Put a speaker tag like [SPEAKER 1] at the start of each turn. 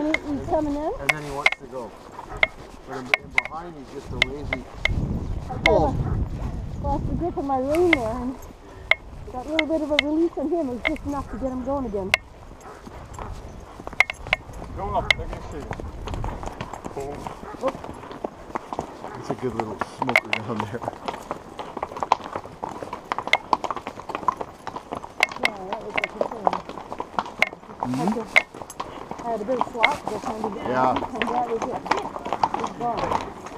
[SPEAKER 1] he's coming in?
[SPEAKER 2] And then he wants to go. But in behind, he's just a lazy.
[SPEAKER 1] Oh. Lost the grip of my rein there, and got a little bit of a release on him. It was just enough to get him going again.
[SPEAKER 3] Go up, they're going to see you.
[SPEAKER 2] Oh. That's a good little smoker down there.
[SPEAKER 1] Yeah, that was a concern. I had a bit of slop just under the
[SPEAKER 2] Yeah.
[SPEAKER 1] and that was it. It's gone.